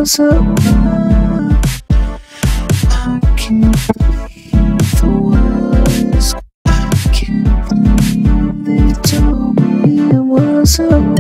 was a lie. I can't believe the words. I can't believe they told me it was a lie.